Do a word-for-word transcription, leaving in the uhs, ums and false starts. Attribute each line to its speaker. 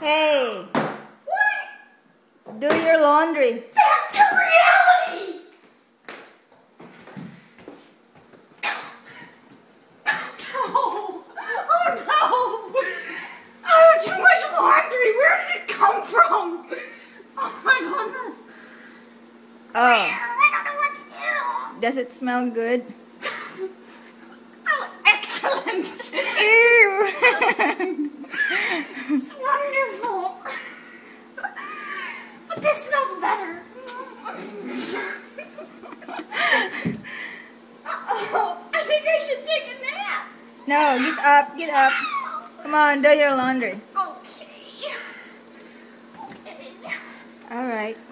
Speaker 1: Hey,
Speaker 2: What?
Speaker 1: do your laundry.
Speaker 2: Back to reality! No! Oh no! I have too much laundry! Where did it come from? Oh my goodness!
Speaker 1: Oh,
Speaker 2: I don't know what to do!
Speaker 1: does it smell good?
Speaker 2: Oh, excellent!
Speaker 1: Ew!
Speaker 2: It's wonderful! But this smells better! Uh-oh, I think I should take a nap!
Speaker 1: No, get up, get up. Come on, do your laundry.
Speaker 2: Okay. Okay.
Speaker 1: All right.